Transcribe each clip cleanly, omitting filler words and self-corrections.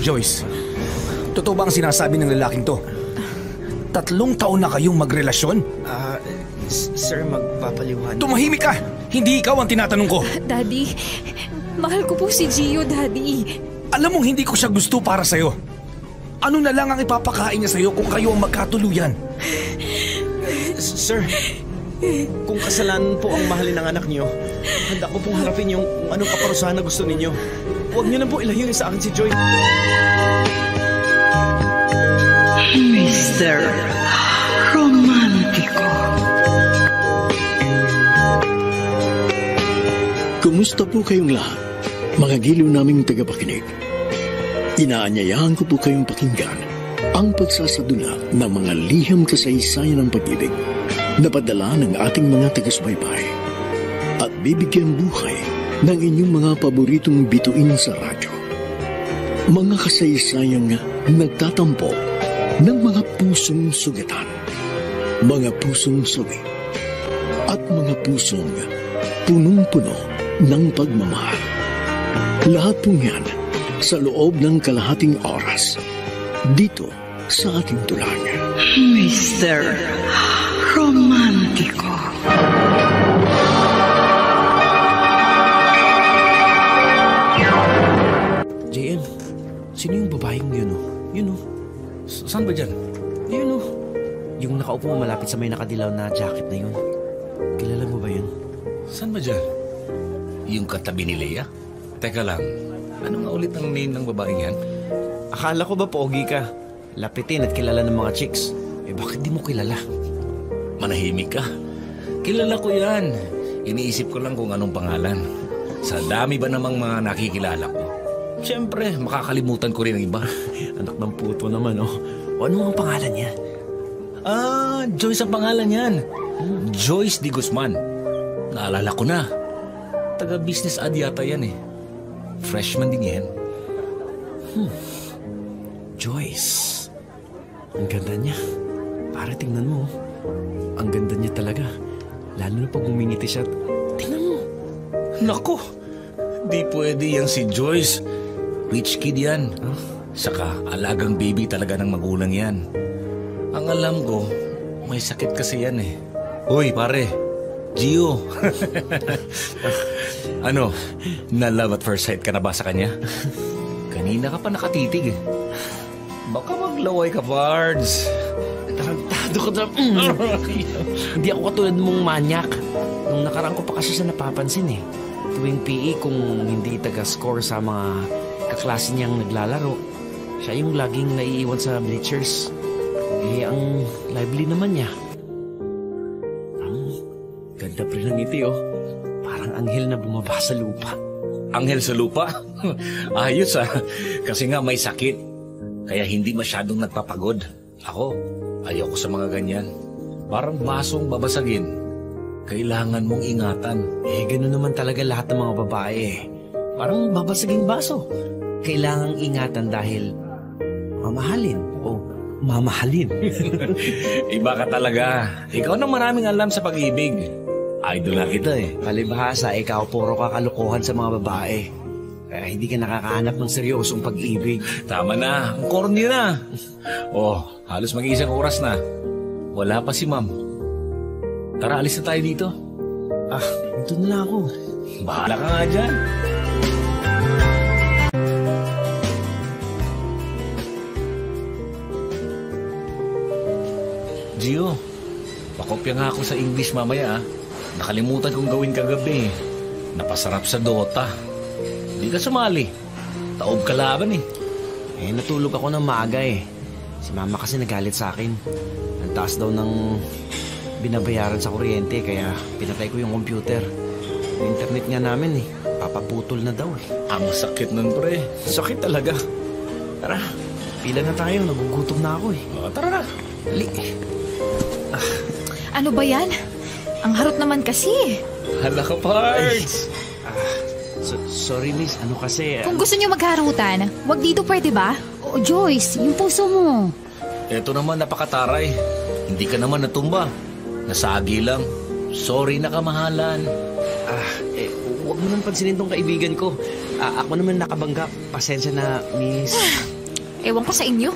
Joyce. Totoo ba ang sinasabi ng lalaking to? 3 taon na kayong magrelasyon? Sir, magpapaliwanag. Tumahimik ka! Hindi ikaw ang tinatanong ko. Daddy, mahal ko po si Gio, Daddy. Alam mong hindi ko siya gusto para sa'yo. Ano na lang ang ipapakain niya sa'yo kung kayo ang magkatuluyan? Sir, kung kasalanan po ang mahalin ng anak niyo, handa ko pong harapin yung kung anong kaparusahan na gusto ninyo. Huwag niyo na po ilayo sa akin si Joy. Mr. Romántico. Kumusta po kayong lahat, mga giliw naming tagapakinig? Inaanyayahan ko po kayong pakinggan ang pagsasadula ng mga liham kasaysayan ng pag-ibig na padala ng ating mga taga-subaybay at bibigyan buhay ng inyong mga paboritong bituin sa radyo. Mga kasaysayang nagtatampo ng mga pusong sugatan, mga pusong suwi, at mga pusong punong-puno ng pagmamahal. Lahat pong yan sa loob ng kalahating oras dito sa ating tulang. Mr. Romántico. JM, sino yung babaeng yun? Yun o. Saan ba dyan? Yun o. Yung nakaupo malapit sa may nakadilaw na jacket na yun. Kilala mo ba yun? Saan ba dyan? Yung katabi ni Leia? Teka lang, ano nga ulit ang name ng babaeng yan? Akala ko ba pogi ka? Lapitin at kilala ng mga chicks. Bakit di mo kilala? Manahimik ka. Kilala ko yan. Iniisip ko lang kung anong pangalan. Sa dami ba namang mga nakikilala ko? Siyempre, makakalimutan ko rin ang iba. Anak ng puto naman, oh. O ano ang pangalan niya? Joyce ang pangalan yan. Joyce D. Guzman. Naalala ko na. Taga-business ad yata yan eh. Freshman din yan. Joyce. Ang ganda niya. Para tingnan mo. Ang ganda niya talaga. Lalo na pag umingiti siya. Tingnan mo. Naku, di pwede yan si Joyce. Rich kid yan. Saka alagang baby talaga ng magulang yan. Ang alam ko, may sakit kasi yan eh. Uy, pare. Gio. Ano, na-love at first sight ka na ba sa kanya? Kanina ka pa nakatitig eh. Baka maglaway ka, Bards. Tarantado ka na. Hindi ako katulad mong manyak. Nung nakaraan ko pa kasi siya napapansin eh. Tuwing PE kung hindi taga-score sa mga kaklase niyang naglalaro, siya yung laging naiiwan sa bleachers. Ang lively naman niya. Ang ganda pa rin ng ngiti, oh. Parang anghel na bumaba sa lupa. Anghel sa lupa? Ayos ah. Kasi nga may sakit. Kaya hindi masyadong nagpapagod. Ako, ayoko sa mga ganyan. Parang basong babasagin. Kailangan mong ingatan. Gano'n naman talaga lahat ng mga babae eh. Parang babasaging baso. Kailangang ingatan dahil mamahalin o mamahalin. Iba ka talaga. Ikaw na maraming alam sa pag-ibig. Idol na kita eh. Palibhasa, ikaw puro kakalukuhan sa mga babae. Kaya hindi ka nakakahanap ng seryosong pag-ibig. Tama na. Ang corny na. Halos mag-iisang oras na. Wala pa si ma'am. Tara, alis na tayo dito. Ito na lang ako. Bahala ka nga dyan. Gio, pakopya nga ako sa English mamaya. Nakalimutan kong gawin kagabi. Napasarap sa Dota. Hindi ka sumali. Taob ka laban eh. Natulog ako ng maaga eh. Si mama kasi nagalit sa akin. Ang taas daw ng binabayaran sa kuryente kaya pinatay ko yung computer. Yung internet nga namin eh. Papaputol na daw eh. Ang sakit nun pre. Sakit talaga. Tara, pila na tayo. Nagugutom na ako eh. Tara na. Ano ba yan? Ang harot naman kasi. Hala ka, Pards. Sorry, miss. Ano kasi... Kung gusto niyo magharutan, wag dito pwede ba? O, Joyce, yung puso mo. Eto naman, napakataray. Hindi ka naman natumba. Nasagi lang. Sorry na kamahalan. Huwag mo nang pansinin tong kaibigan ko. Ako naman nakabangga. Pasensya na, miss. Ewan ko sa inyo.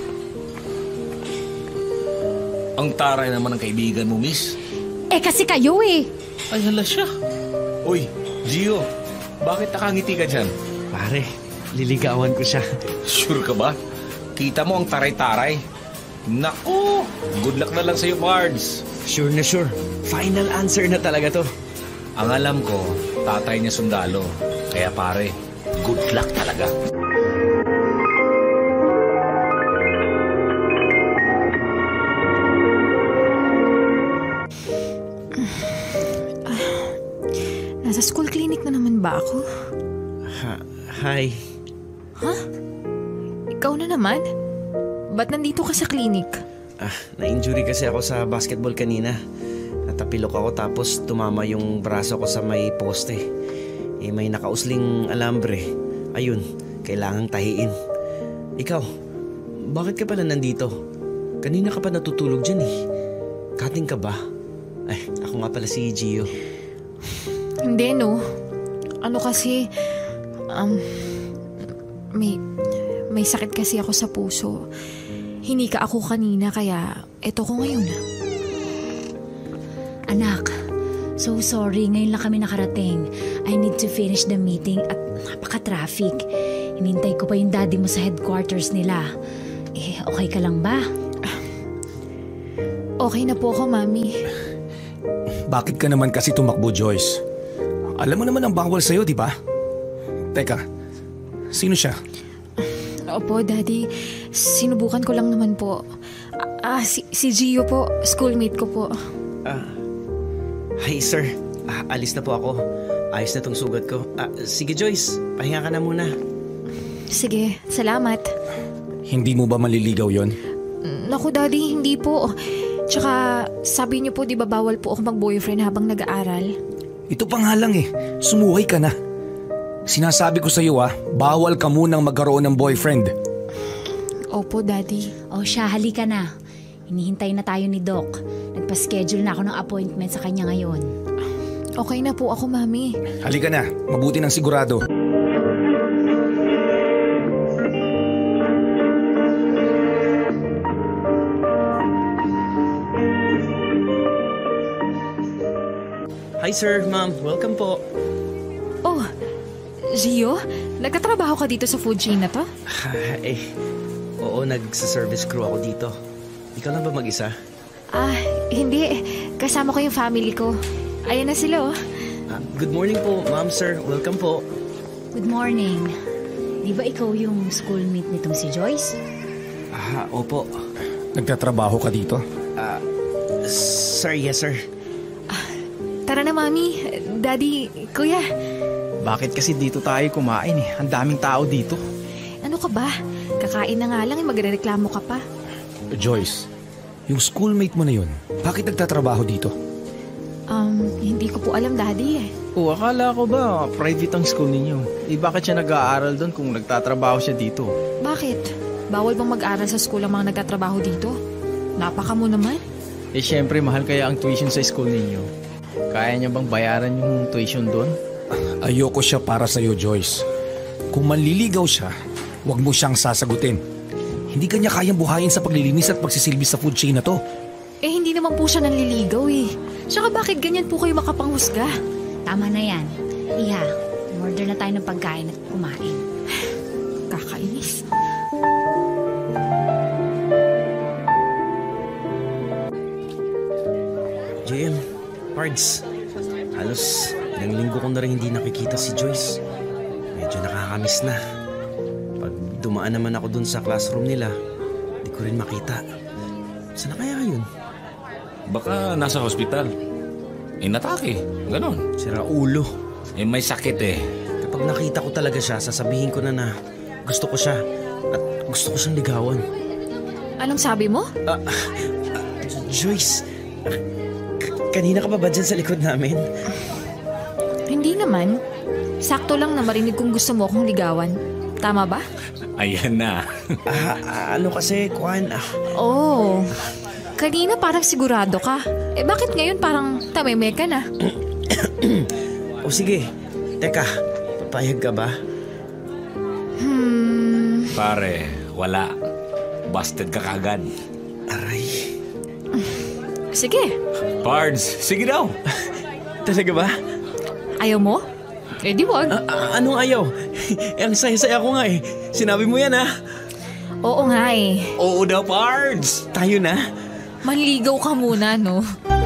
Ang taray naman ng kaibigan mo, miss. Eh kasi kayo eh. Ay, hala siya. Uy, Gio, bakit nakangiti ka dyan? Pare, liligawan ko siya. Sure ka ba? Kita mo ang taray-taray. Naku, good luck na lang sa'yo, Pards. Sure na sure. Final answer na talaga to. Ang alam ko, tatay niya sundalo. Kaya pare, good luck talaga. Nasa school clinic na naman ba ako? Hi. Ha? Ikaw na naman? Ba't nandito ka sa clinic? Na-injury kasi ako sa basketball kanina. Natapilok ako tapos tumama yung braso ko sa may poste. May nakausling alambre. Ayun, kailangang tahiin. Ikaw, bakit ka pala nandito? Kanina ka pa natutulog dyan eh. Cutting ka ba? Ay, ako nga pala si Gio. Hindi, no. Ano kasi, may sakit kasi ako sa puso. Hinika ako kanina kaya eto ko ngayon. Anak, so sorry. Ngayon lang kami nakarating. I need to finish the meeting at napaka-traffic. Hinintay ko pa yung daddy mo sa headquarters nila. Okay ka lang ba? Okay na po ako, Mami. Bakit ka naman kasi tumakbo, Joyce? Alam mo naman ang bawal sa'yo, di ba? Teka, sino siya? Opo, Daddy. Sinubukan ko lang naman po. Si Gio po. Schoolmate ko po. Hi, sir. Alis na po ako. Ayos na tong sugat ko. Sige, Joyce. Pahinga ka na muna. Sige, salamat. Hindi mo ba maliligaw yon? Naku, Daddy, hindi po. Tsaka, sabi niyo po, di ba bawal po ako mag-boyfriend habang nag-aaral? Ito pa nga lang eh. Sumuhay ka na. Sinasabi ko sa'yo bawal ka munang magkaroon ng boyfriend. Opo, Daddy. O siya, halika na. Hinihintay na tayo ni Doc. Nagpa-schedule na ako ng appointment sa kanya ngayon. Okay na po ako, Mami. Halika na. Mabuti ng sigurado. Hi, sir, ma'am. Welcome po. Oh, Gio? Nagkatrabaho ka dito sa food chain na to? Oo, nagsa-service crew ako dito. Ikaw lang ba mag-isa? Hindi. Kasama ko yung family ko. Ayan na sila, oh. Good morning po, ma'am, sir. Welcome po. Good morning. Di ba ikaw yung schoolmate nitong si Joyce? Opo. Nagtatrabaho ka dito? Sir, yes, sir. Tara na, Mami. Daddy, Kuya. Bakit kasi dito tayo kumain eh? Ang daming tao dito. Ano ka ba? Kakain na nga lang, magrereklamo ka pa. Joyce, yung schoolmate mo na yun, bakit nagtatrabaho dito? Hindi ko po alam, Daddy eh. Akala ko ba private ang school ninyo? Bakit siya nag-aaral doon kung nagtatrabaho siya dito? Bakit? Bawal bang mag-aral sa school ang mga nagtatrabaho dito? Napaka mo naman. Syempre mahal kaya ang tuition sa school ninyo. Kaya niya bang bayaran yung tuition doon? Ayoko siya para sa'yo, Joyce. Kung manliligaw siya, huwag mo siyang sasagutin. Hindi kanya kayang buhayin sa paglilinis at pagsisilbi sa food chain na to. Hindi naman po siya nanliligaw eh. Tsaka bakit ganyan po kayo makapanghusga? Tama na yan. Iha, order na tayo ng pagkain at kumain. Kakainis. JM, Pards, halos ilang linggo ko na rin hindi nakikita si Joyce. Medyo nakakamiss na. Pag dumaan naman ako dun sa classroom nila, di ko rin makita. Saan na kaya yun? Baka nasa hospital. Inatake, ganon. Sira ulo. May sakit eh. Kapag nakita ko talaga siya, sasabihin ko na gusto ko siya at gusto ko siyang ligawan. Anong sabi mo? Joyce, kanina ka pa ba dyan sa likod namin? Hindi naman. Sakto lang na marinig kong gusto mo akong ligawan. Tama ba? Ayan na. Ano kasi, Kwan? Oh, kanina parang sigurado ka. Bakit ngayon parang tameme ka na? O sige, teka, papayag ka ba? Pare, Wala. Busted ka kagad. Aray. Sige. Pards, sige daw. Talaga ba? Ayaw mo? Eh di wag. Anong ayaw? Ang saya-saya ko nga eh. Sinabi mo yan Oo nga eh. Oo daw, Pards. Tayo na? Manligaw ka muna, no?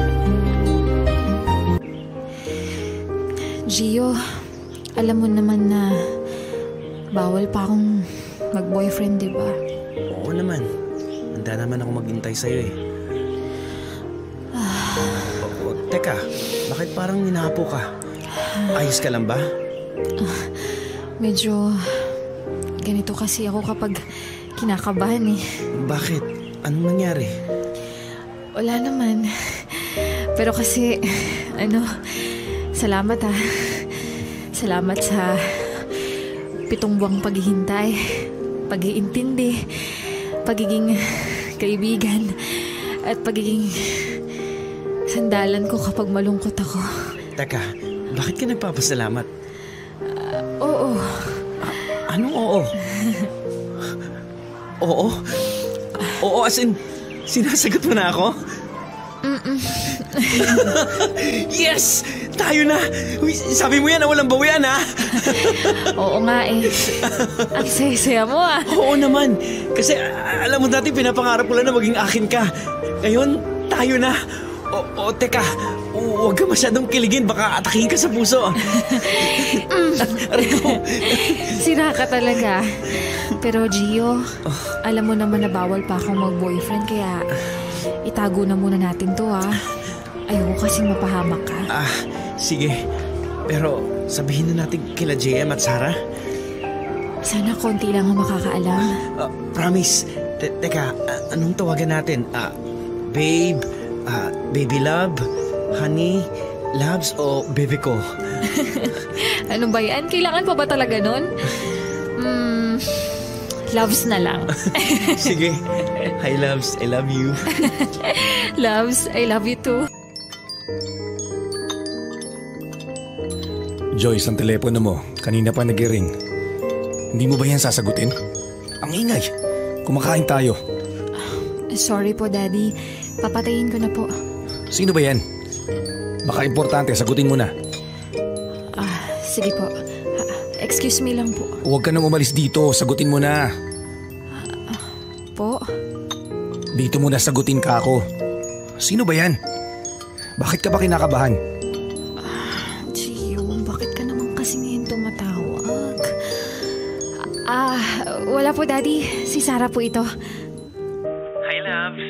Gio, alam mo naman na bawal pa akong mag-boyfriend, di ba? Oo naman. Handa naman ako maghintay sa'yo eh. Teka, bakit parang minapo ka? Ayos ka lang ba? Medyo ganito kasi ako kapag kinakabahan eh. Bakit? Anong nangyari? Wala naman. Pero kasi, salamat Salamat sa 7 buwang paghihintay, pag-iintindi, pagiging kaibigan, at pagiging sandalan ko kapag malungkot ako. Teka, bakit ka nagpapasalamat? Oo. Anong oo? Oo? Oo as in, sinasagot mo na ako? Yes! Tayo na! Uy, sabi mo yan na walang bawian Oo nga eh. Ang saya-saya mo Oo naman. Kasi alam mo dati pinapangarap ko lang na maging akin ka. Ngayon, tayo na. Teka. Huwag ka masyadong kiligin. Baka atakihin ka sa puso. Sira ka talaga. Pero Gio, alam mo naman na bawal pa akong mag-boyfriend. Kaya itago na muna natin to Ayoko kasing mapahamak ka. Sige. Pero sabihin na natin kila JM at Sarah. Sana konti lang ang makakaalam. Promise. Teka, anong tawagan natin? Babe, baby love, honey, loves o bebe ko? Ano ba yan? Kailangan pa ba talaga nun? Loves na lang. Sige. Hi loves, I love you. Loves, I love you too. Joyce, ang telepono mo. Kanina pa nag-ring. Hindi mo ba yan sasagutin? Ang ingay. Kumakain tayo. Sorry po, Daddy. Papatayin ko na po. Sino ba yan? Baka importante, sagutin mo na. Sige po. Excuse me lang po. Huwag ka nang umalis dito. Sagutin mo na. Po? Dito mo na sagutin ka ako. Sino ba yan? Bakit ka ba kinakabahan? Gio, bakit ka naman kasi ngayon tumatawag? Wala po, Daddy. Si Sarah po ito. Hi, loves.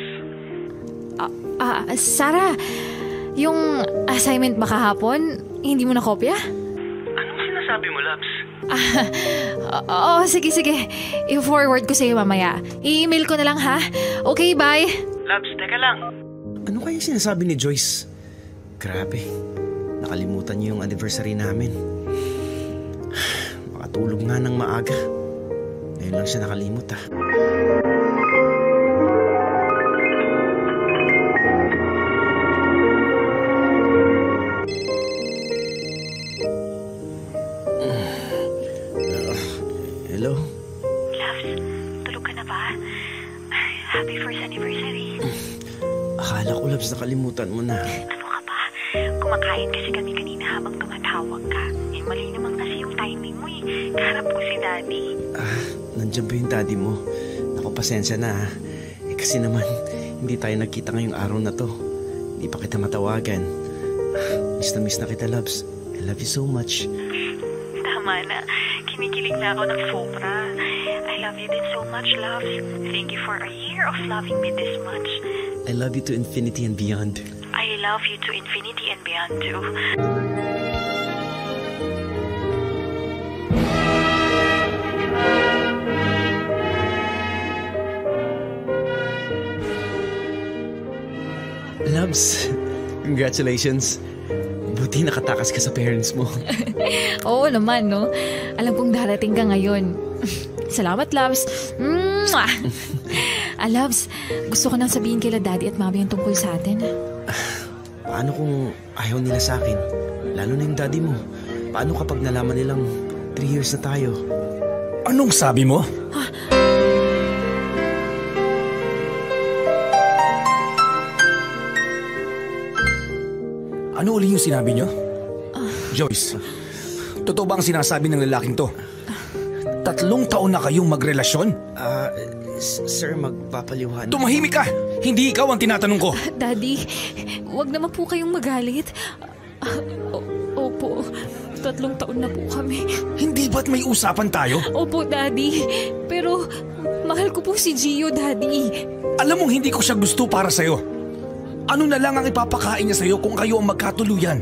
Sarah, yung assignment ba kahapon, hindi mo na kopya? Anong sinasabi mo, loves? Sige. I-forward ko sa'yo mamaya. I-email ko na lang, ha? Okay, bye. Loves, teka lang. Ano kaya sinasabi ni Joyce? Grabe. Nakalimutan niyo yung anniversary namin. Makatulog nga ng maaga. Ngayon lang siya nakalimot Hello? Loves, tulog ka na ba? Happy first anniversary. Akala ko, Loves, nakalimutan mo na. Ano ka ba? Kumakain kasi kami kanina habang tumatawag ka. Mali naman kasi yung timing mo Kaharap ko si Daddy. Nandiyan ba yung daddy mo? Naku, pasensya na kasi naman, hindi tayo nagkita ngayong araw na to. Hindi pa kita matawagan. Miss na kita, Loves. I love you so much. Tama na. Kinikilig na ako ng sobra. I love you din so much, Loves. Thank you for a year of loving me this much. I love you to infinity and beyond. I love you to infinity and beyond too. Loves, congratulations. Buti nakatakas ka sa parents mo. Oo naman, no? Alam kong darating ka ngayon. Salamat, Loves. Mwah! Loves, gusto ko nang sabihin kila Daddy at Mami ang tungkol sa atin. Paano kung ayaw nila sa akin? Lalo na yung daddy mo. Paano kapag nalaman nilang 3 years na tayo? Anong sabi mo? Ano uli yung sinabi niyo? Joyce, totoo ba ang sinasabi ng lalaking to? 3 taon na kayong magrelasyon? Sir, magpapaliwanag. Tumahimik ka! Hindi ikaw ang tinatanong ko. Daddy, wag naman po kayong magalit. Opo, 3 taon na po kami. Hindi ba't may usapan tayo? Opo, Daddy. Pero mahal ko po si Gio, Daddy. Alam mong hindi ko siya gusto para sa'yo. Ano na lang ang ipapakain niya sa'yo kung kayo ang magkatuluyan?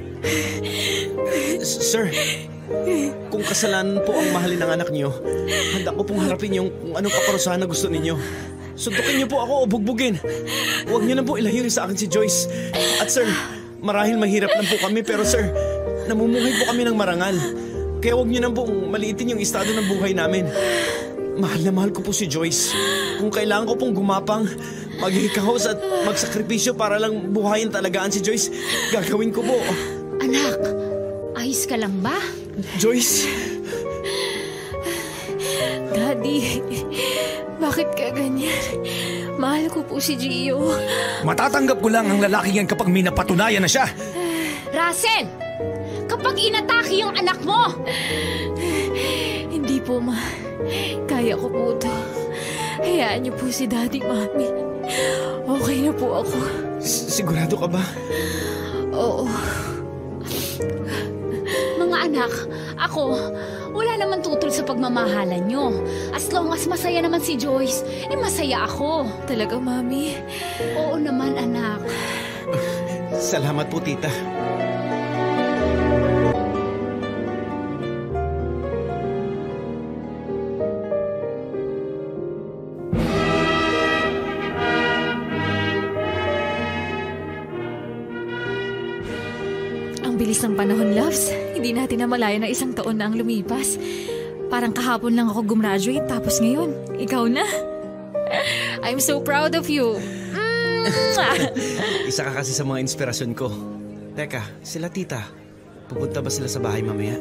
Sir, kung kasalanan po ang mahalin ng anak niyo, handa ko pong harapin yung kung anong kaparusahan na gusto ninyo. Suntukin niyo po ako o bugbugin. Huwag niyo na po ilahirin sa akin si Joyce. At sir, marahil mahirap lang po kami pero sir, namumuhay po kami ng marangal. Kaya huwag niyo na pong maliitin yung estado ng buhay namin. Mahal na mahal ko po si Joyce. Kung kailangan ko pong gumapang, maghihikahos at magsakripisyo para lang buhayin talagaan si Joyce, gagawin ko po. Anak, ayos ka lang ba? Joyce! Daddy, bakit ka ganyan? Mahal ko po si Gio. Matatanggap ko lang ang lalaki yan kapag may napatunayan na siya. Russell! Kapag inatake yung anak mo! Hindi po, Ma. Kaya ko po ito. Hayaan niyo po si Daddy, Mami. Okay na po ako. Sigurado ka ba? Oo. Mga anak, ako, wala naman tutol sa pagmamahalan nyo. As long as masaya naman si Joyce, masaya ako. Talaga, Mami? Oo naman, anak. Salamat po, tita. Bilis ng panahon, loves. Hindi natin namalayan na 1 taon na ang lumipas. Parang kahapon lang ako gumraduate tapos ngayon, ikaw na. I'm so proud of you. Isa ka kasi sa mga inspirasyon ko. Teka, sila tita, pupunta ba sila sa bahay mamaya?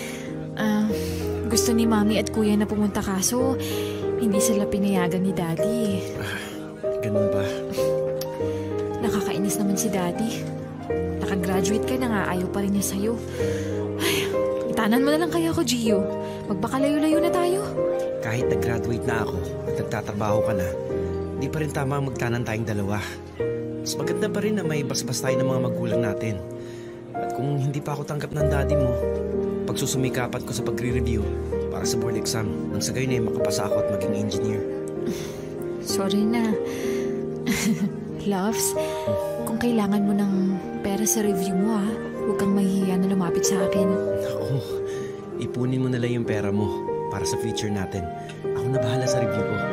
Gusto ni Mami at Kuya na pumunta kaso hindi sila pinayagan ni Daddy. Ganun ba? Nakakainis naman si Daddy. Nakagraduate ka na nga, ayaw pa rin niya sa'yo. Ay, itanan mo na lang kaya ako, Gio. Magbakalayo-layo na tayo. Kahit nag-graduate na ako at nagtatrabaho ka na, di pa rin tama ang magtanan tayong dalawa. Mas maganda pa rin na may basbas tayo ng mga magulang natin. At kung hindi pa ako tanggap ng daddy mo, pagsusumikapat ko sa pagre-review para sa board exam, nang sa gayon ay makapasa ako at maging engineer. Sorry na. Loves, kung kailangan mo ng pera sa review mo, huwag kang mahihiya na lumapit sa akin. Naku, ipunin mo na lang yung pera mo para sa future natin. Ako na bahala sa review ko.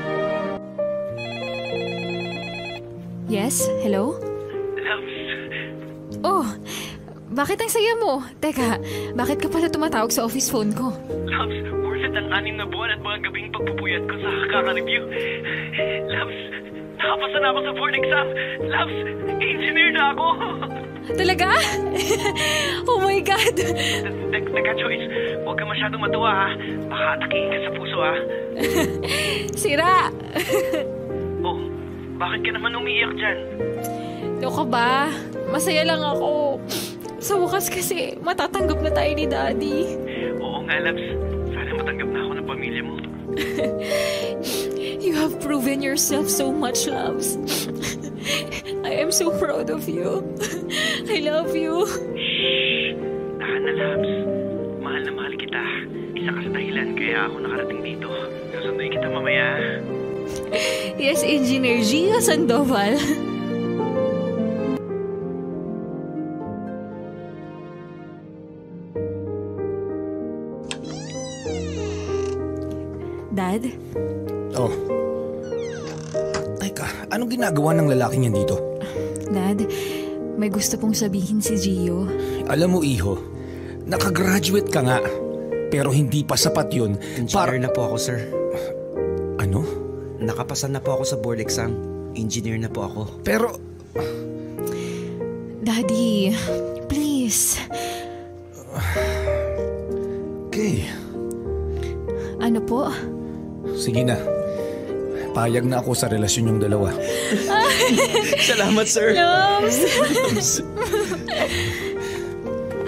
Yes? Hello? Loves. Oh, bakit ang saya mo? Teka, bakit ka pala tumatawag sa office phone ko? Loves, worth it ang 6 na buwan at mga gabing pagpupuyat ko sa kaka-review. Loves, nakapasa na ako sa board exam. Loves, engineer na ako. Talaga? Oh my God! Teka, Joyce, huwag ka masyadong matuwa ha. Baka atakihin ka sa puso ha. Sira! Oh, bakit ka naman umiiyak dyan? Loko ba? Masaya lang ako. Sa wakas kasi, matatanggap na tayo ni Daddy. Oo nga, Loves. Sana matanggap na ako ng pamilya mo. You have proven yourself so much, Loves. I am so proud of you. I love you. Shhh! Tahan na, Loves. Mahal na mahal kita. Isa ka sa dahilan kaya ako nakarating dito. Susunduin kita mamaya. Yes, Engineer Gio Sandoval. Dad? Oh. Teka, anong ginagawa ng lalaking yan dito? Dad, may gusto pong sabihin si Gio. Alam mo, Iho, nakagraduate ka nga. Pero hindi pa sapat yun. Engineer na po ako, sir. Ano? Nakapasa na po ako sa board exam. Engineer na po ako. Pero... Daddy, please. Okay. Ano po? Sige na. Payag na ako sa relasyon yung dalawa. Salamat, sir. Loves!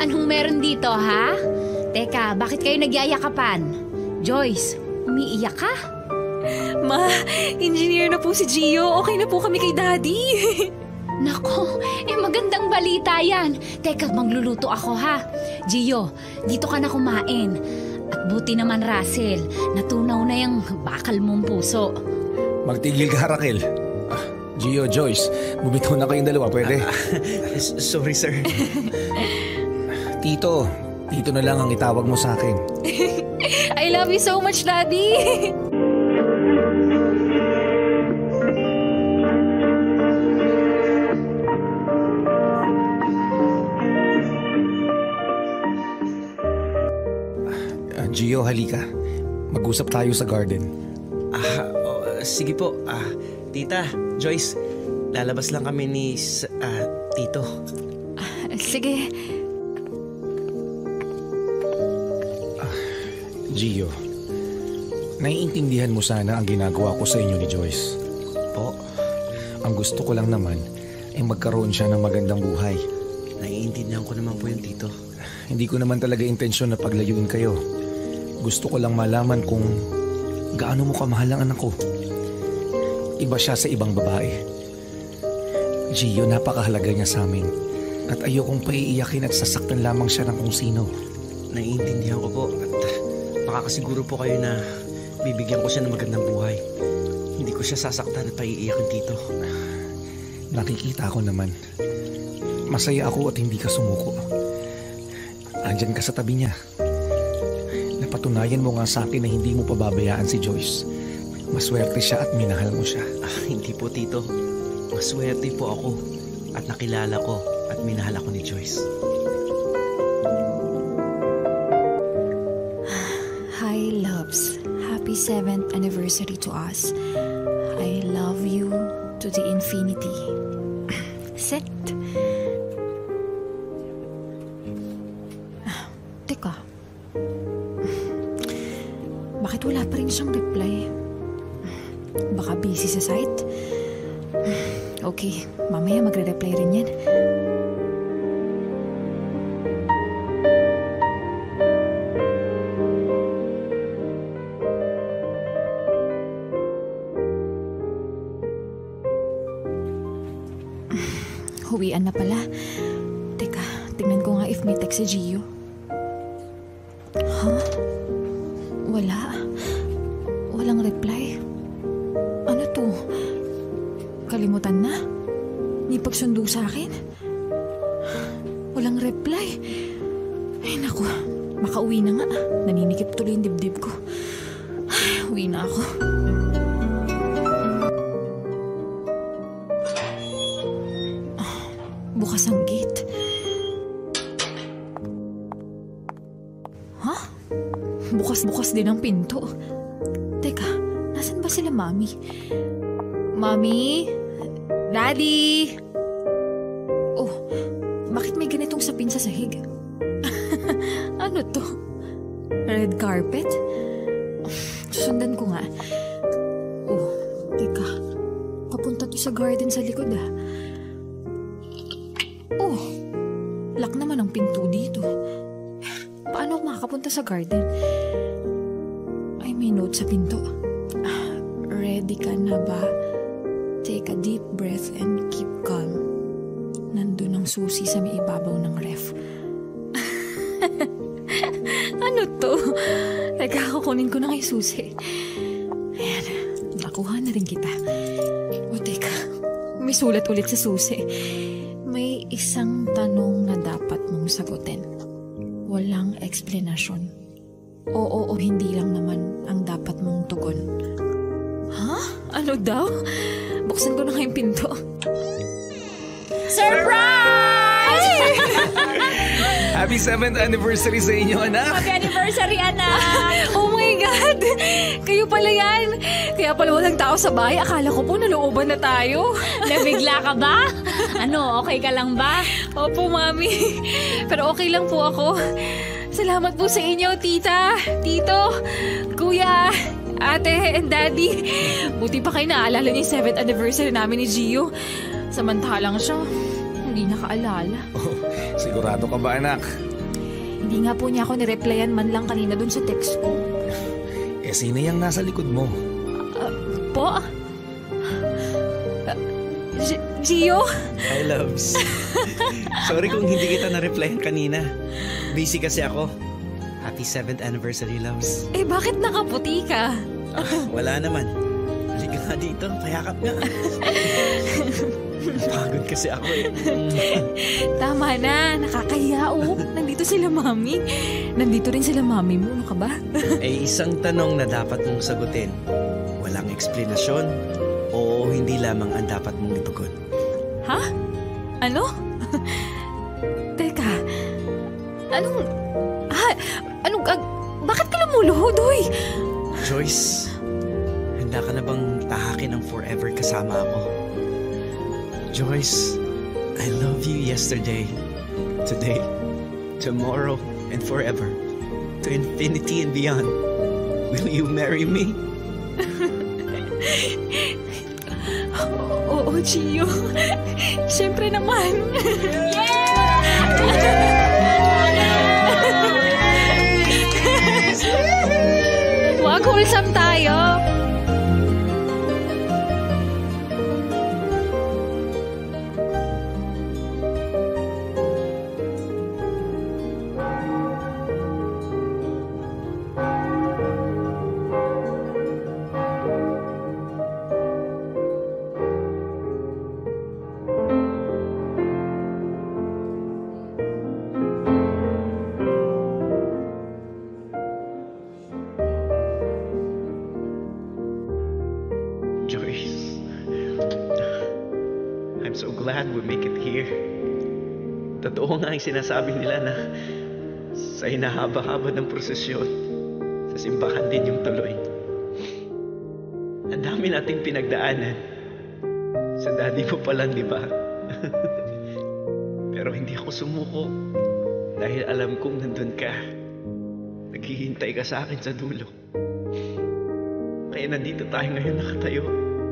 Anong meron dito, ha? Teka, bakit kayo nagyayakapan? Joyce, umiiyak ka? Ma, engineer na po si Gio. Okay na po kami kay Daddy. Nako, magandang balita yan. Teka, magluluto ako, ha? Gio, dito ka na kumain. At buti naman, Russell, natunaw na yung bakal mong puso. Magtigil ka, Raquel. Gio, Joyce, bumitaw na kayong dalawa, pwede? Sorry, sir. Tito na lang ang itawag mo sa akin. I love you so much, Daddy. Gio, halika. Mag-usap tayo sa garden. Sige po. Tita, Joyce, lalabas lang kami ni Tito. Sige. Gio, naiintindihan mo sana ang ginagawa ko sa inyo ni Joyce. Po? Ang gusto ko lang naman ay magkaroon siya ng magandang buhay. Naiintindihan ko naman po yung Tito. Hindi ko naman talaga intensyon na paglayuin kayo. Gusto ko lang malaman kung gaano mo kamahal ang anak ko. Iba siya sa ibang babae. Gio, napakahalaga niya sa amin. At ayokong paiiyakin at sasaktan lamang siya ng kung sino. Naiintindihan ko po at makakasiguro po kayo na bibigyan ko siya ng magandang buhay. Hindi ko siya sasaktan at paiiyakin, Tito. Nakikita ko naman. Masaya ako at hindi ka sumuko. Andyan ka sa tabi niya. Napatunayan mo nga sa akin na hindi mo pababayaan si Joyce. Maswerte siya at minahal mo siya. Hindi po, Tito. Maswerte po ako at nakilala ko at minahal ako ni Joyce. Hi, loves. Happy 7th anniversary to us. I love you to the infinity. Sit. Teka. Bakit wala pa rin siyang reply? Baka busy sa site? Okay, mamaya magre-reply rin yan. Huwian na pala. Teka, tingnan ko nga if may text si Gio. Huh? Wala. Walang reply. Ano to? Kalimutan na? Di pagsundo sa akin? Walang reply. Ay naku, makauwi na nga. Naninikip tuloy yung dibdib ko. Ay, uwi na ako. Bukas ang gate. Huh? Bukas din ang pinto. Teka, nasan ba sila, Mami? Mami? Daddy? Oh, bakit may ganitong sapin sa sahig? Ano to? Red carpet? Susundan ko nga. Oh, teka. Papunta to sa garden sa likod, ah. Oh, lock naman ang pinto dito. Paano ako makakapunta sa garden? Ay, may note sa pinto. Ready ka na ba? Take a deep breath and keep calm. Nandun ang susi sa may ibabaw ng ref. Ano to? Teka, kukunin ko na kay susi. Ayan, nakuha na rin kita. O teka, may sulat ulit sa susi. May isang tanong na dapat mong sagutin. Walang eksplanasyon. Oo o hindi lang naman ang dapat mong tugon. Ha? Ano daw? Buksan ko na kayong pinto. Surprise! Happy 7th anniversary sa inyo, anak! Happy anniversary, anak! Oh my God! Kayo pala yan! Kaya pala walang tao sa bahay. Akala ko po nalooban na tayo. Nabigla ka ba? Ano, okay ka lang ba? Opo, Mami. Pero okay lang po ako. Salamat po sa inyo, Tita, Tito, Kuya, Ate, and Daddy. Buti pa kayo naaalala niyo yung 7th anniversary namin ni Gio. Samantalang siya, hindi nakaalala. Oh, sigurado ka ba, anak? Hindi nga po niya ako nireplyan man lang kanina dun sa text ko. Sino yung nasa likod mo? Po? Gio? Hi, loves. Sorry kung hindi kita na-replyan kanina. Busy kasi ako. Happy 7th anniversary, loves. Bakit nakaputi ka? Wala naman. Halika nga dito, payakap nga. Napagod kasi ako Tama na, nakakahiya Nandito sila mami. Nandito rin sila mami mo, ano ka ba? Isang tanong na dapat mong sagutin. Walang eksplanasyon o hindi lamang ang dapat mong itugon. Ha? Ano? Teka, bakit ka lumuluhod, hoy? Joyce, handa ka na bang tahakin ang forever kasama ako? Joyce, I love you yesterday, today, tomorrow, and forever. To infinity and beyond. Will you marry me? Oo, Gio. Siyempre naman. Wag, wholesome tayo. Totoo nga ang sinasabi nila na sa hinahaba-haba ng prosesyon, sa simbahan din yung tuloy. Ang dami nating pinagdaanan. Sa daddy mo pa lang, di ba? Pero hindi ako sumuko dahil alam kong nandun ka. Naghihintay ka sa akin sa dulo. Kaya nandito tayo ngayon nakatayo.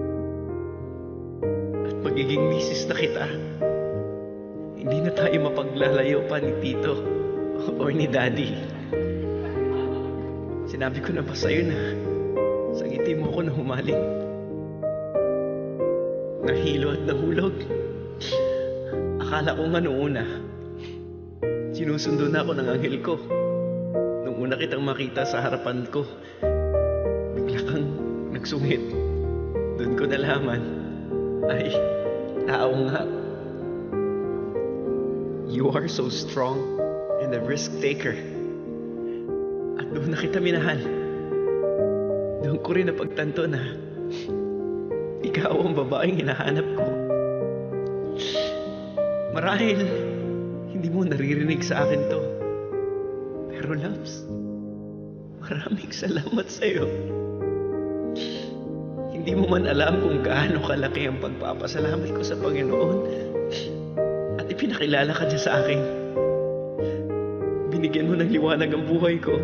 At magiging misis na kita. Hindi na tayo mapaglalayo pa ni Tito o ni Daddy. Sinabi ko na ba sa'yo na sa ngiti mo ko na humaling? Nahilo at nahulog. Akala ko nga noong una, sinusundo na ako ng anghel ko. Nung una kitang makita sa harapan ko, bigla kang nagsungit. Doon ko nalaman, ay, tao nga. You are so strong and a risk taker. At doon na kita minahal. Doon ko rin napagtanto na ikaw ang babaeng hinahanap ko. Marahil hindi mo naririnig sa akin to. Pero loves, maraming salamat sa'yo. Hindi mo man alam kung gaano kalaki ang pagpapasalamat ko sa Panginoon. Pinakilala ka niya sa akin. Binigyan mo ng liwanag ang buhay ko.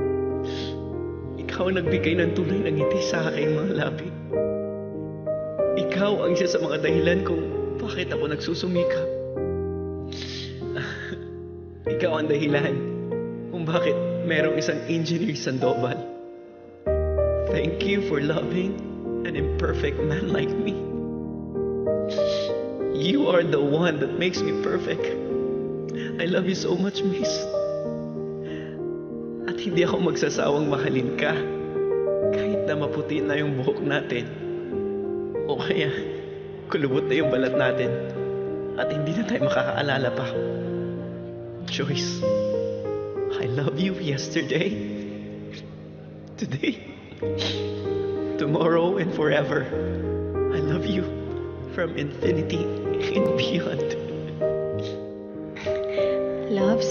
Ikaw ang nagbigay ng tunay ng ngiti sa aking mga labi. Ikaw ang isa sa mga dahilan kung bakit ako nagsusumikap. Ikaw ang dahilan kung bakit merong isang engineer Sandoval. Thank you for loving an imperfect man like me. You are the one that makes me perfect. I love you so much, miss. At hindi ako magsasawang mahalin ka. Kahit na maputi na yung buhok natin. O kaya, kulubot na yung balat natin. At hindi na tayo makakaalala pa. Joyce, I love you yesterday, today, tomorrow, and forever. I love you from infinity and beyond. Loves,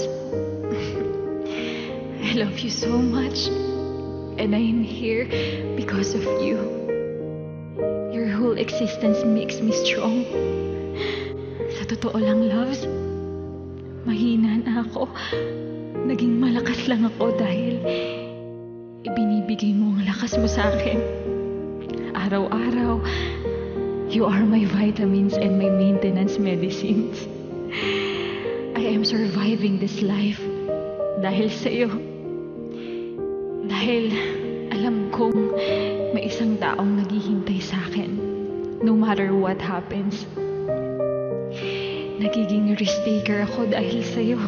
I love you so much. And I am here because of you. Your whole existence makes me strong. Sa totoo lang, loves, mahina na ako. Naging malakas lang ako dahil ibinibigay mo ang lakas mo sa akin. Araw-araw, you are my vitamins and my maintenance medicines. I am surviving this life Dahil sa'yo. Dahil alam kong may isang taong naghihintay sa akin. No matter what happens. Nagiging risk taker ako dahil sa'yo.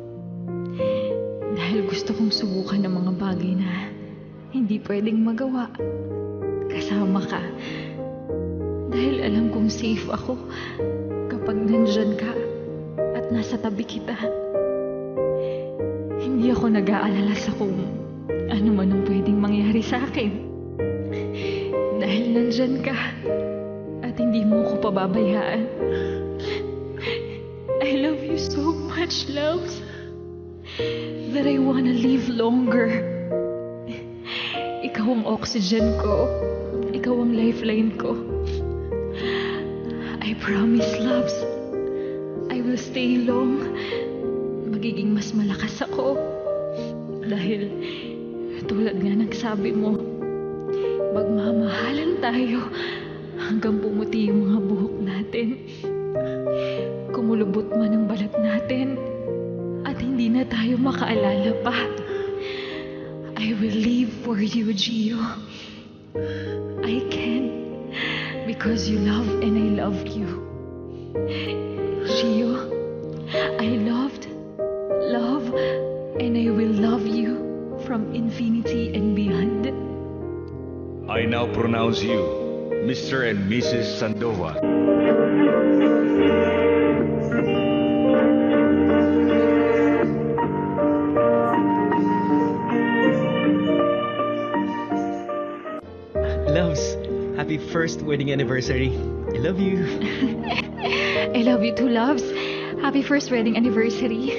Dahil gusto kong subukan ng mga bagay na hindi pwedeng magawa. Kasama ka. Dahil alam kong safe ako kapag nandyan ka at nasa tabi kita. Hindi ako nag-aalala sa kung ano man ang pwedeng mangyari sa akin. Dahil nandyan ka at hindi mo ko pababayaan. I love you so much, loves, that I wanna live longer. Ikaw ang oxygen ko. Ikaw ang lifeline ko. I promise, loves, I will stay long. Magiging mas malakas ako. Dahil, tulad nga ng sabi mo, magmamahalan tayo hanggang pumuti yung mga buhok natin. Kumulubot man ang balat natin at hindi na tayo makaalala pa. I will live for you, Gio. I can because you love and I love you. Gio, I loved, love, and I will love you from infinity and beyond. I now pronounce you Mr. and Mrs. Sandoval. Loves, happy first wedding anniversary. I love you. I love you too, loves. Happy first wedding anniversary.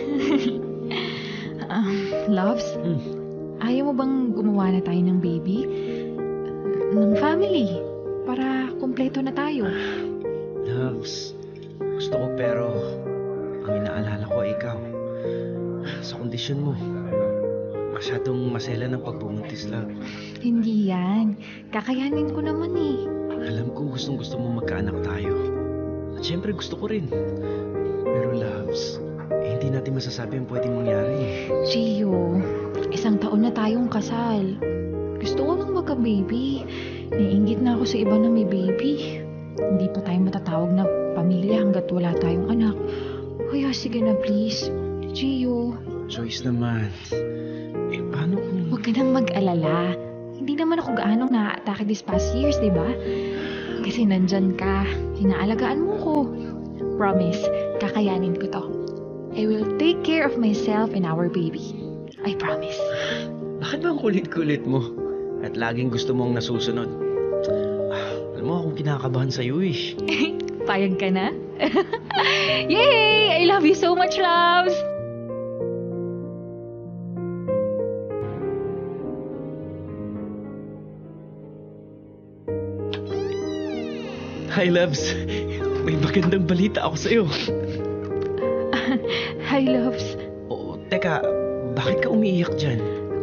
Loves, ayaw mo bang gumawa na tayo ng baby? Ng family? Para kumpleto na tayo. Loves, gusto ko pero ang inaalala ko ay ikaw. Sa kondisyon mo, masyadong masela ng pagbubuntis, love. Hindi yan. Kakayanin ko naman eh. Alam ko gustong gusto mo magkaanak tayo. At syempre gusto ko rin. Pero loves, hindi natin masasabi ang pwedeng mangyari. Gio, 1 taon na tayong kasal. Gusto ko nang magka-baby. Naiinggit na ako sa iba na may baby. Hindi pa tayo matatawag na pamilya hanggat wala tayong anak. Kaya sige na please. Gio. Joyce naman. Paano kung... Huwag ka nang mag-alala. Hindi naman ako gaano na-atake these past years, di ba? Kasi nandyan ka. Hinaalagaan mo ko. Promise, kakayanin ko to. I will take care of myself and our baby. I promise. Bakit ba ang kulit-kulit mo? At laging gusto mong nasusunod? Alam mo akong kinakabahan sa'yo eh. Payag ka na? Yay! I love you so much, loves! Hi, loves. May magandang balita ako sa'yo. Hi, loves. Oo, teka, bakit ka umiiyak dyan?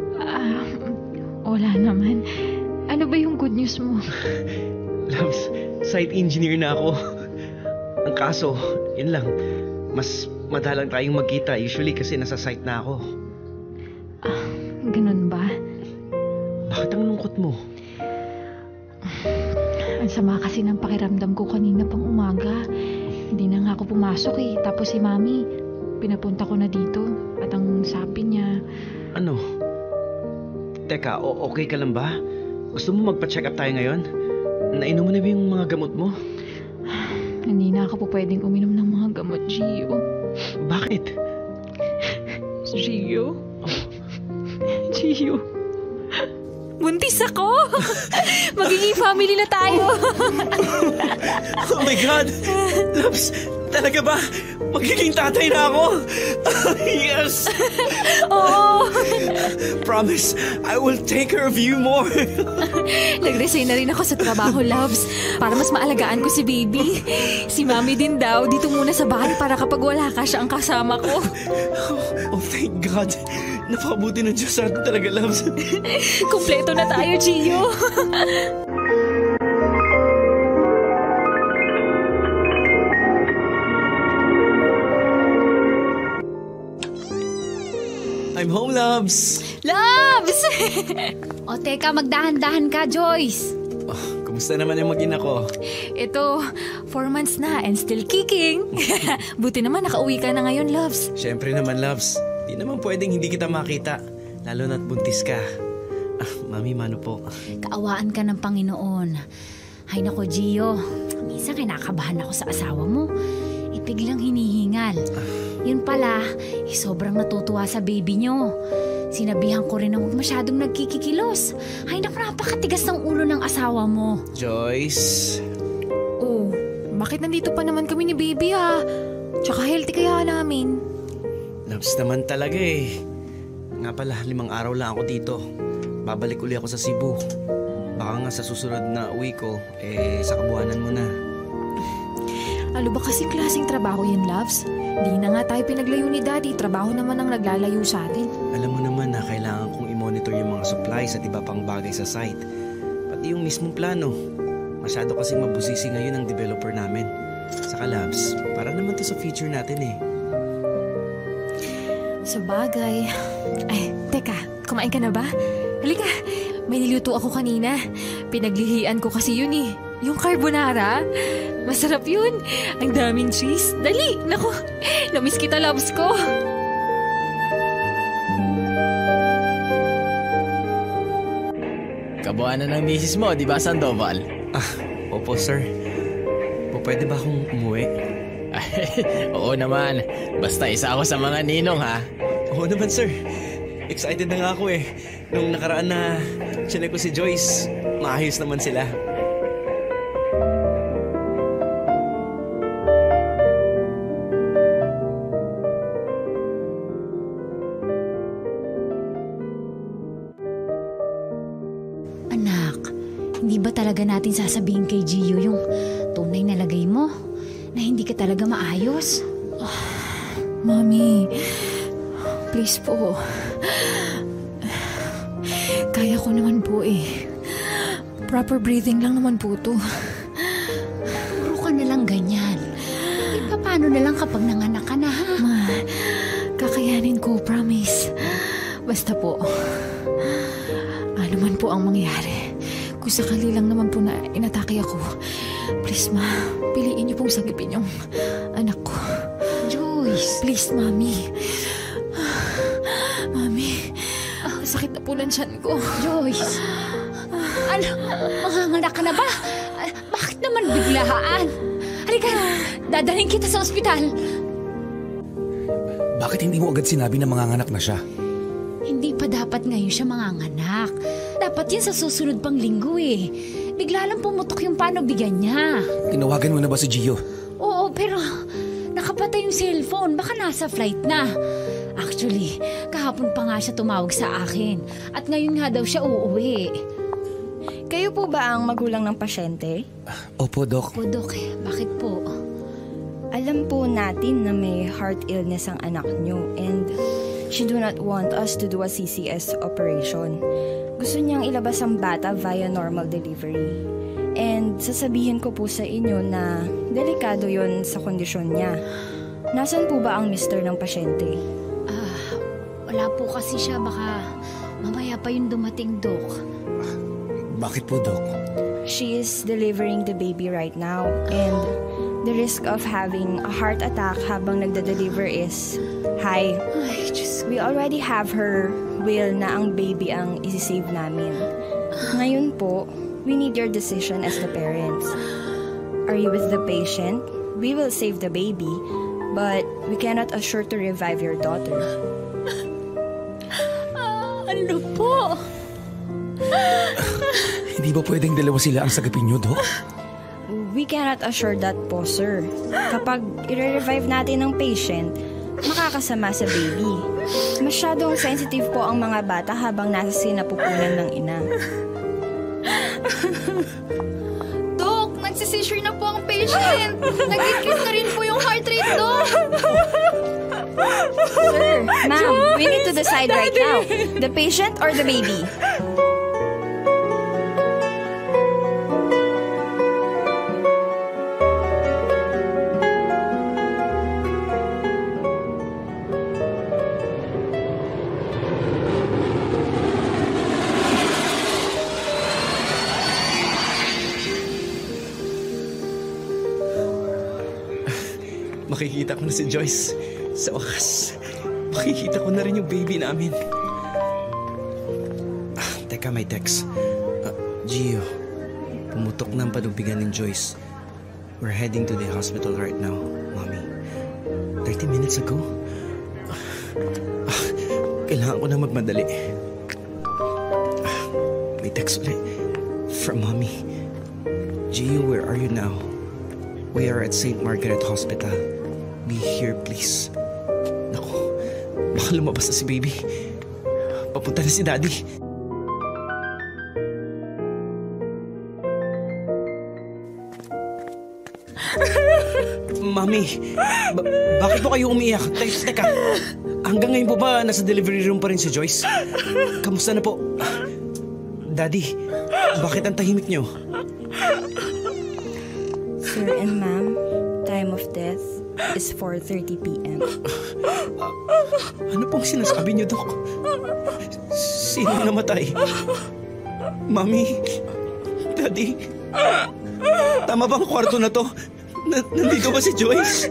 Wala naman. Ano ba yung good news mo? Loves, site engineer na ako. Ang kaso, yun lang. Mas madalang tayong magkita usually kasi nasa site na ako. Ganun ba? Bakit ang lungkot mo? Ang sama kasi ng pakiramdam ko kanina pang umaga. Hindi na nga ako pumasok eh. Tapos si Mami, pinapunta ko na dito. At ang sabi niya... Ano? Teka, okay ka lang ba? Gusto mo magpa-check up tayo ngayon? Nainom mo na ba yung mga gamot mo? Hindi na ako po pwedeng uminom ng mga gamot, Gio. Bakit? Gio? Gio? Buntis ako! Magiging family na tayo! Oh my God! Loves, talaga ba? Magiging tatay na ako? Yes! Oo! Promise, I will take care of you more. Nag-resign na rin ako sa trabaho, loves, para mas maalagaan ko si baby. Si Mami din daw, dito muna sa bahay para kapag wala ka siya ang kasama ko. Oh, thank God. Napakabuti ng Diyos sa atin talaga, loves. Kumpleto na tayo, Gio. I'm home. Loves! Loves! O teka, magdahan-dahan ka, Joyce. Kumusta naman yung mag-ina ko? Ito, 4 months na and still kicking. Buti naman nakauwi ka na ngayon, Loves. Siyempre naman, Loves. Di naman pwedeng hindi kita makita. Lalo na't buntis ka. Mami, mano po? Kaawaan ka ng Panginoon. Ay nako, Gio. Minsan kinakabahan ako sa asawa mo. Biglang hinihingal. Yun pala, sobrang natutuwa sa baby nyo. Sinabihan ko rin na huwag masyadong nagkikikilos. Ay naku, napakatigas ng ulo ng asawa mo. Joyce? Oh, bakit nandito pa naman kami ni baby ha? Tsaka healthy kaya namin. Loves naman talaga eh. Nga pala, 5 araw lang ako dito. Babalik uli ako sa Cebu. Baka nga sa susunod na uwi ko, sa kabuhanan mo na. Ano ba kasing klaseng trabaho yan, Loves? Di na nga tayo pinaglayo ni Daddy. Trabaho naman ang naglalayo sa atin. Alam mo naman na kailangan kong i-monitor yung mga supplies at iba pang bagay sa site. Pati yung mismong plano. Masyado kasing mabusisi ngayon ang developer namin. Saka Loves, para naman to sa future natin eh. Sa bagay. Ay, teka, kumain ka na ba? Halika, may niluto ako kanina. Pinaglihian ko kasi yun eh. Yung carbonara. Masarap yun. Ang daming cheese. Dali, naku. Namiss kita, Loves ko. Kabuhanan ng misis mo, di ba, Sandoval? Opo, sir. Pwede ba akong umuwi? Oo naman. Basta isa ako sa mga ninong, ha? Oo naman, sir. Excited na nga ako eh. Nung nakaraan na chinek ko si Joyce, maayos naman sila. Hindi ba talaga natin sasabihin kay Gio yung tunay na lagay mo? Na hindi ka talaga maayos? Mami, please po. Kaya ko naman po eh. Proper breathing lang naman po to. Puro ka na lang ganyan. Paano na lang kapag nanganak ka na, ha? Ma, kakayanin ko, promise. Basta po, ano man po ang mangyari. Kung sakali lang naman po na inatake ako, please ma, piliin niyo pong sagipin yung anak ko. Joyce! Please, Mami. Mami, sakit na po ng tiyan ko. Joyce! Ano? Manganganak ka na ba? Bakit naman biglaan? Halika, dadalhin kita sa ospital. Bakit hindi mo agad sinabi na manganganak na siya? Hindi pa dapat ngayon siya manganganak. Dapat yan sa susunod pang linggo eh. Bigla lang pumutok yung panubigan niya. Tinawagan mo na ba si Gio? Oo, pero nakapatay yung cellphone. Baka nasa flight na. Actually, kahapon pa nga siya tumawag sa akin. At ngayon nga daw siya uuwi. Kayo po ba ang magulang ng pasyente? Opo, Doc. Opo, Doc. Bakit po? Alam po natin na may heart illness ang anak niyo and she do not want us to do a CCS operation. Gusto niyang ilabas ang bata via normal delivery. And sasabihin ko po sa inyo na delikado yon sa kondisyon niya. Nasaan po ba ang mister ng pasyente? Wala po kasi siya. Baka mamaya pa yung dumating, Doc. Bakit po, Doc? She is delivering the baby right now and the risk of having a heart attack habang nagda-deliver is high. Ay, Diyos. We already have her will na ang baby ang isi-save namin. Ngayon po, we need your decision as the parents. Are you with the patient? We will save the baby, but we cannot assure to revive your daughter. Ano po? Hindi ba pwedeng dalawa sila ang sagapin niyo, Doc? We cannot assure that po, sir. Kapag i-revive natin ang patient, makakasama sa baby. Masyadong sensitive po ang mga bata habang nasa sinapupunan ng ina. Doc, nagsisisure na po ang patient. Nag-increase na rin po yung heart rate, Doc. Sir, ma'am, we need to decide right now. The patient or the baby? makikita ko na si Joyce. Sa wakas, makikita ko na rin yung baby namin. Teka, may text. Gio, pumutok na ang panubigan ng Joyce. We're heading to the hospital right now, Mommy. 30 minutes ago? Kailangan ko na magmadali. May text ulit. From Mommy. Gio, where are you now? We are at St. Margaret Hospital. Be here, please. Naku, baka lumabas na si baby. Papunta na si Daddy. Mami, bakit po kayo umiiyak? Teka, hanggang ngayon po ba nasa delivery room pa rin si Joyce? Kamusta na po? Daddy, bakit ang tahimik niyo? Sir and ma'am, time of death is 4:30 p.m. Ano pong sinasabi niyo, Dok? Sino namatay? Mami, Daddy, tama bang kwarto na to? Nandito ba si Joyce?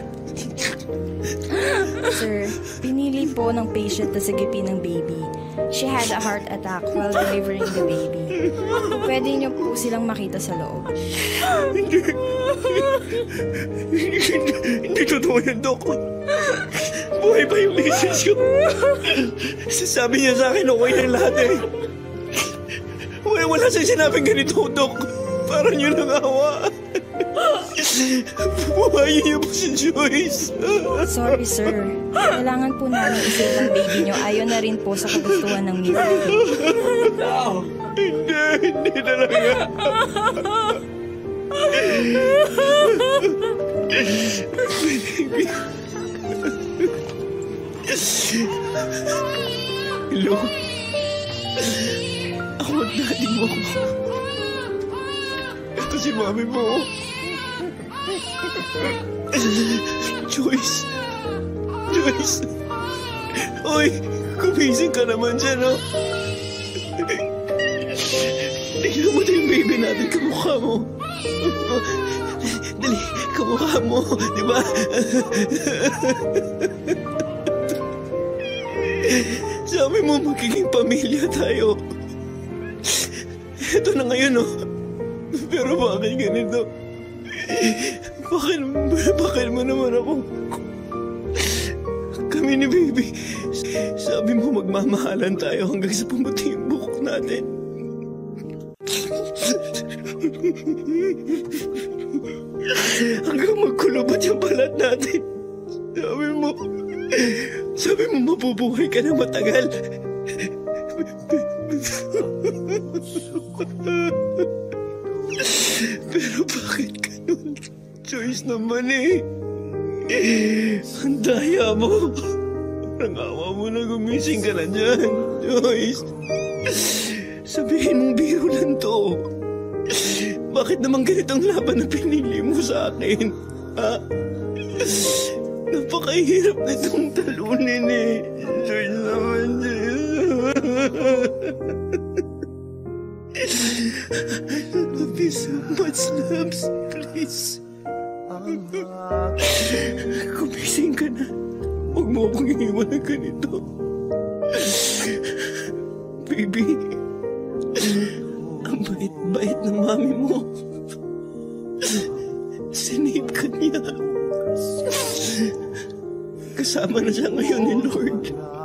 Sir, pinili po ng patient na sagipin ng baby. She had a heart attack while delivering the baby. Pwede niyo po silang makita sa loob. Hindi totoo yan, Dok. Buhay pa yung misis ko. Sabi niya sa akin, okay na lahat eh. Wala siyang sinabing ganito, Dok. Parang yun ang awa. Buhayin niyo po si Joyce. Sorry, sir. Kailangan po namin isave ang baby niyo. Ayaw na rin po sa kagustuhan ng misis. Hindi talaga. Hello? Ako at daddy mo. Ito si mami mo. Joyce. Oy, kumising ka naman dyan, no? Tignan mo na yung baby natin, kamukha mo. Dali, kamukha mo, di ba? Sabi mo magiging pamilya tayo. Ito na ngayon, no? Pero bakit ganito? Bakit mo naman ako? Kami ni baby, sabi mo magmamahalan tayo hanggang sa pumuti yung buhok natin. Hanggang magkulubot yung balat natin. Sabi mo mabubuhay ka na matagal. Pero bakit ganun? Joyce naman eh. Ang daya mo. Parang awa mo na gumising ka na dyan, Joyce. Sabihin mong biro lang to. Bakit naman ganitong laban na pinili mo sa akin? Ha? Napakahirap nitong talunin eh. Joyce naman, Love you so much, Labs. Please. Kumising ka na. Huwag mo akong iiwan na ganito. Baby, ang bait-bait ng mami mo. Sinave ka niya. Kasama na siya ngayon ni Lord.